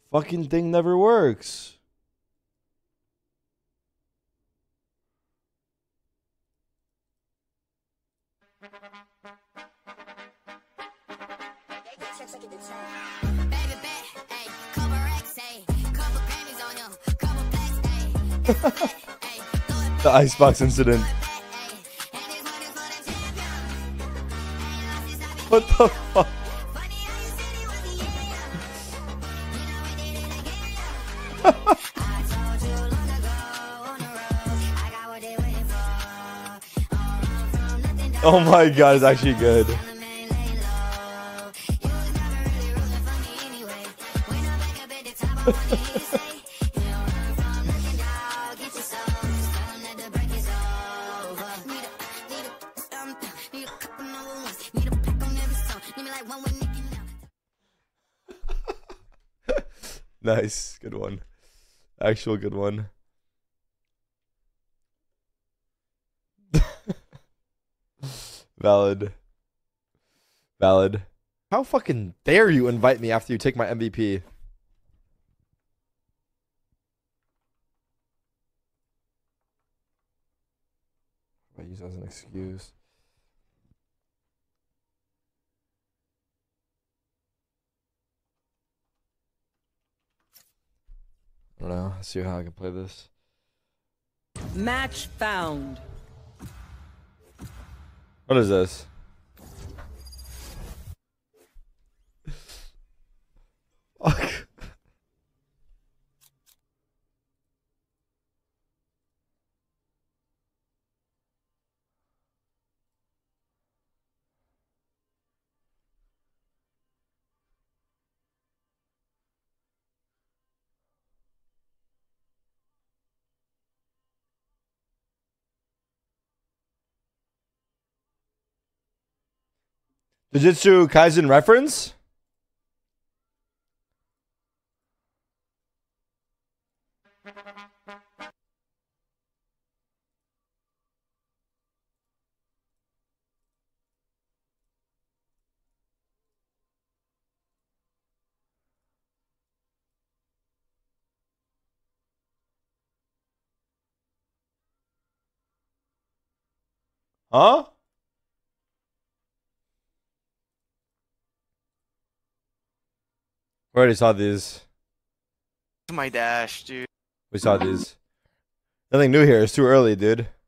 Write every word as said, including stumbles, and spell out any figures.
Fucking thing never works. The icebox incident. What the fuck? Oh my god, it's actually good. Nice, good one. Actual good one. Valid. Valid. How fucking dare you invite me after you take my M V P? I use that as an excuse. I don't know. Let's see how I can play this. Match found. What is this? Fuck. Jujutsu Kaisen reference? Huh? We already saw these. My dash, dude. We saw these. Nothing new here. It's too early, dude.